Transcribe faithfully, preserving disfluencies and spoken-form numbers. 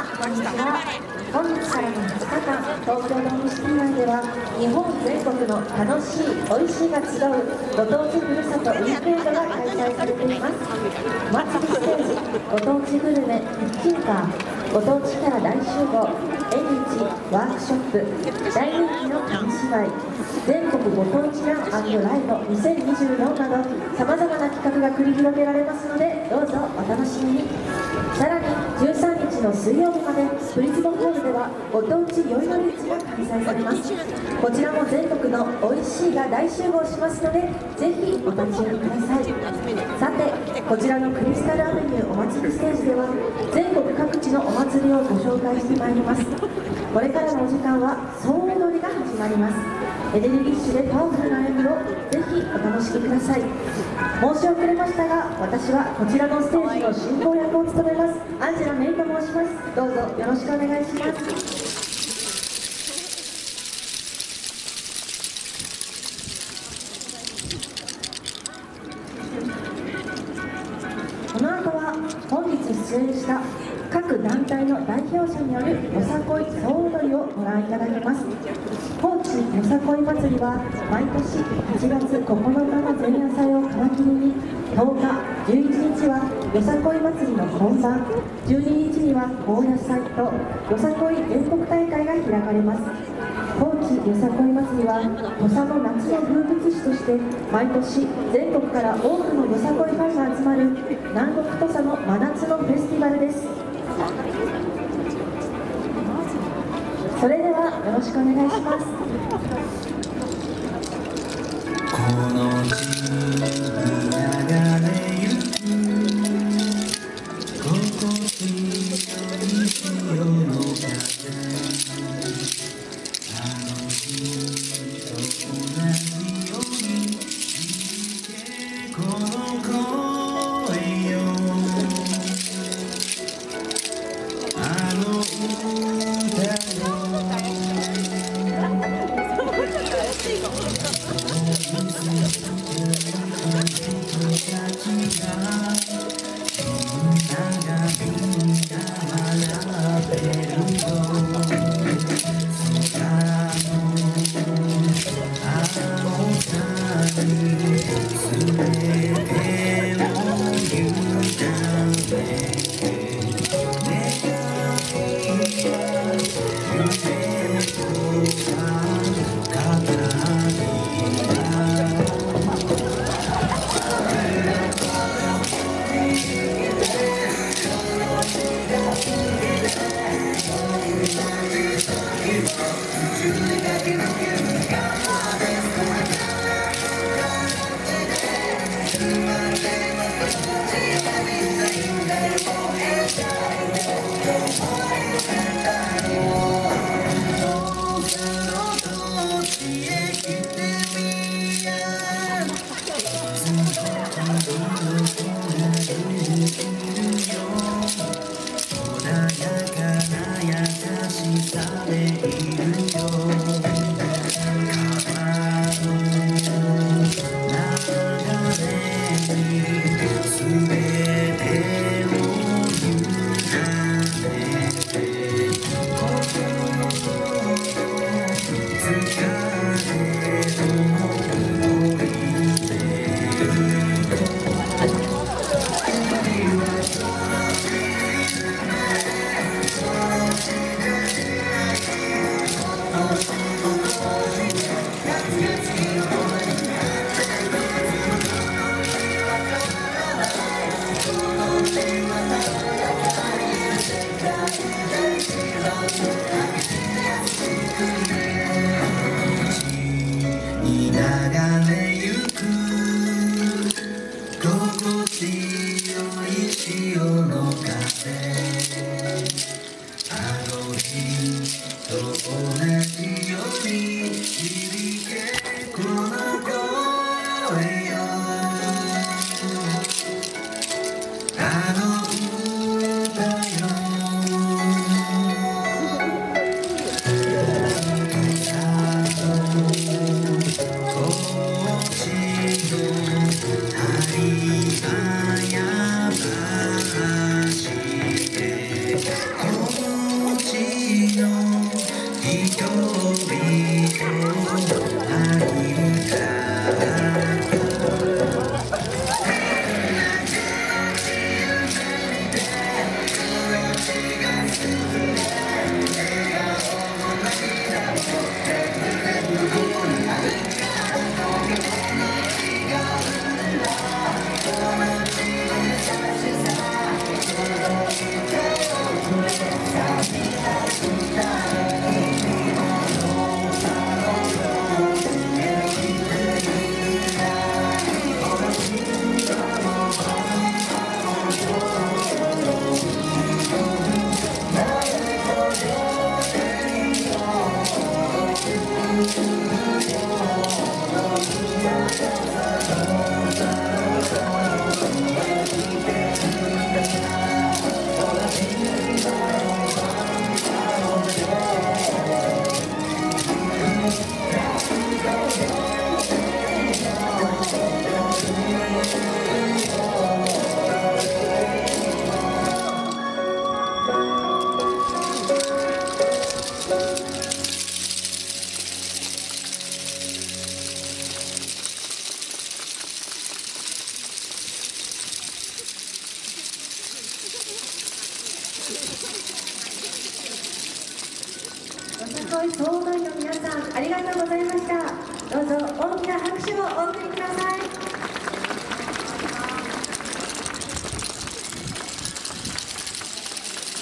こんにちは。本日からのふつかかん、東京ドームシティ内では日本全国の楽しい、美味しいが集うご当地ふるさとウィークエンドが開催されています。お祭りステージ、ご当地グルメキッチンカー、ご当地キャラ大集合、縁日、ワークショップ、大人気の紙芝居、全国ご当地ラン&ライブにせんにじゅうよんなどさまざまな企画が繰り広げられますので、どうぞお楽しみに。さらにじゅうさんにちの水曜日までプリズムホールではご当地宵の市が開催されます。こちらも全国の美味しいが大集合しますので、ぜひお立ち寄りください。さて、こちらのクリスタルアベニューお祭りステージでは全国各地のお祭りをご紹介してまいります。これからのお時間は総踊りが始まります。エネルギッシュでパワフルな演舞をぜひお楽しみください。申し遅れましたが、私はこちらのステージの進行役を務めますアンジェラメイと申します。どうぞよろしくお願いします。この後は本日出演した各団体の代表者によるよさこい総踊りをご覧いただきます。高知よさこい祭りは毎年はちがつここのかの前夜祭を皮切りにとおか、じゅういちにちはよさこい祭りの本番、じゅうににちには高野祭とよさこい全国大会が開かれます。高知よさこい祭りは土佐の夏の風物詩として毎年全国から多くのよさこいファンが集まる南国土佐の真夏のフェスティバルです。それではよろしくお願いします。 この地に流れゆく心地よい潮の風、あの日と同じように響けこの声よ、あの歌よ、 こよさこい総動員の皆さん、ありがとうございました。どうぞ大きな拍手をお送りください。